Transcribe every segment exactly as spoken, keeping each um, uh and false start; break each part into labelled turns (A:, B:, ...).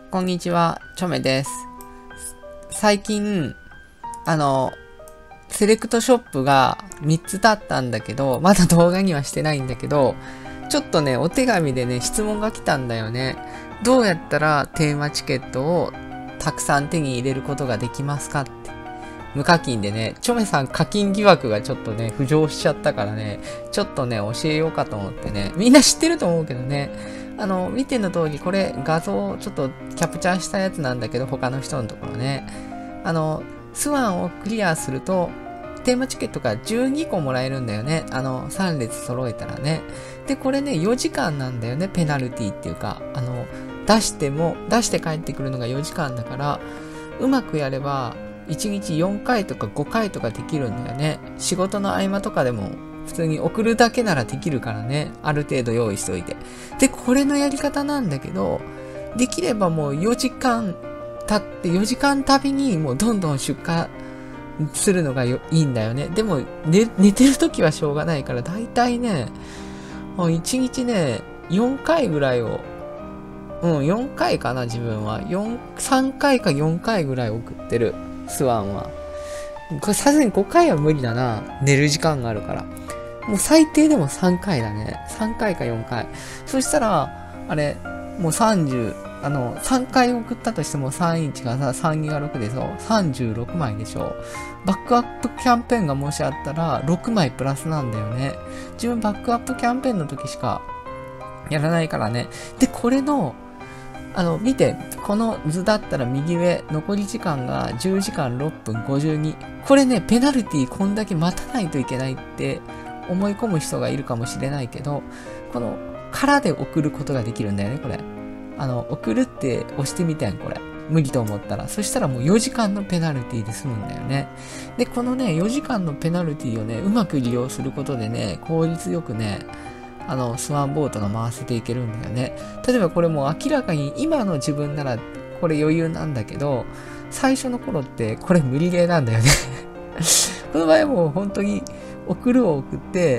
A: こんにちは、チョメです。最近、あの、セレクトショップがみっつだったんだけど、まだ動画にはしてないんだけど、ちょっとね、お手紙でね、質問が来たんだよね。どうやったらテーマチケットをたくさん手に入れることができますかって。無課金でね、チョメさん課金疑惑がちょっとね、浮上しちゃったからね、ちょっとね、教えようかと思ってね、みんな知ってると思うけどね、あの、見ての通り、これ画像ちょっとキャプチャーしたやつなんだけど、他の人のところね。あの、スワンをクリアすると、テーマチケットがじゅうにこもらえるんだよね。あの、さん列揃えたらね。で、これね、よじかんなんだよね、ペナルティっていうか、あの、出しても、出して帰ってくるのがよじかんだから、うまくやれば、いちにちよんかいとかごかいとかできるんだよね。仕事の合間とかでも、普通に送るだけならできるからね。ある程度用意しといて。で、これのやり方なんだけど、できればもうよじかん経ってよじかんたびにもうどんどん出荷するのがよいいんだよね。でも、寝、寝てるときはしょうがないから、だいたいね、もういちにちね、よんかいぐらいを、うん、よんかいかな、自分は。よん、さんかいかよんかいぐらい送ってる。スワンは。これさすがにごかいは無理だな。寝る時間があるから。もう最低でもさんかいだね。さんかいかよんかい。そしたら、あれ、もうさんじゅう、あの、さんかい送ったとしてもさんいちがさ、さんにがろくでしょ。さんじゅうろくまいでしょ。バックアップキャンペーンがもしあったら、ろくまいプラスなんだよね。自分バックアップキャンペーンの時しかやらないからね。で、これの、あの、見て、この図だったら右上、残り時間がじゅうじかんろっぷんごじゅうに。これね、ペナルティこんだけ待たないといけないって思い込む人がいるかもしれないけど、この、空で送ることができるんだよね、これ。あの、送るって押してみたやん、これ。無理と思ったら。そしたらもうよじかんのペナルティで済むんだよね。で、このね、よじかんのペナルティをね、うまく利用することでね、効率よくね、あの、スワンボートが回せていけるんだよね。例えばこれもう明らかに今の自分ならこれ余裕なんだけど、最初の頃ってこれ無理ゲーなんだよね。この場合はもう本当に送るを送って、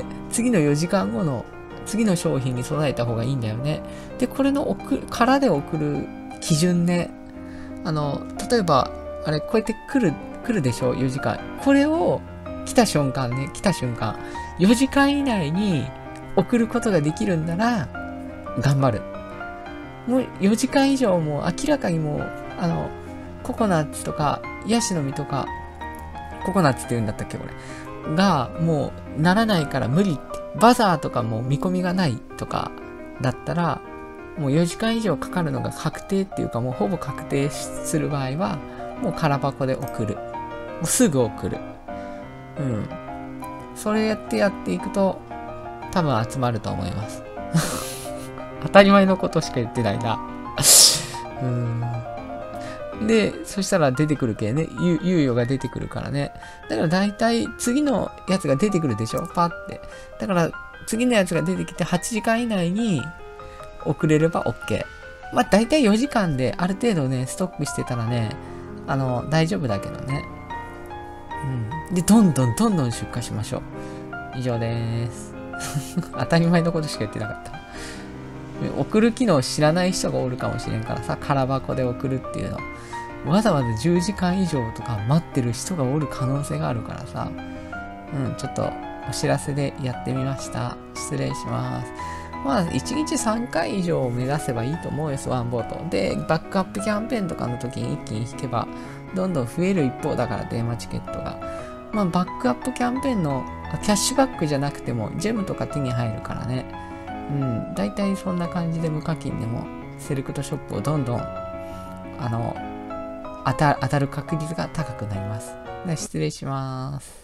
A: 次のよじかんごの次の商品に備えた方がいいんだよね。で、これの送る、空で送る基準ね。あの、例えば、あれ、こうやって来る、来るでしょ ?よじかん。これを来た瞬間ね、来た瞬間、よじかん以内に送ることができるんなら、頑張る。もうよじかん以上も明らかにもう、あの、ココナッツとか、ヤシの実とか、ココナッツって言うんだったっけこれ。が、もう、ならないから無理って。バザーとかも見込みがないとか、だったら、もうよじかん以上かかるのが確定っていうか、もうほぼ確定する場合は、もう空箱で送る。もうすぐ送る。うん。それやってやっていくと、多分集まると思います。当たり前のことしか言ってないな。うーん。で、そしたら出てくる系ね。猶予が出てくるからね。だから大体次のやつが出てくるでしょパって。だから次のやつが出てきてはちじかん以内に送れれば OK。まあ大体よじかんである程度ね、ストックしてたらね、あの、大丈夫だけどね。うん。で、どんどんどんどん出荷しましょう。以上でーす。当たり前のことしか言ってなかった。送る機能知らない人がおるかもしれんからさ、空箱で送るっていうの。わざわざじゅうじかん以上とか待ってる人がおる可能性があるからさ。うん、ちょっとお知らせでやってみました。失礼します。まあ、いちにちさんかい以上を目指せばいいと思うよ、スワンボート。で、バックアップキャンペーンとかの時に一気に引けば、どんどん増える一方だから、テーマチケットが。まあ、バックアップキャンペーンのキャッシュバックじゃなくても、ジェムとか手に入るからね。うん、大体そんな感じで無課金でもセレクトショップをどんどんあの当た、当たる確率が高くなります。で失礼します。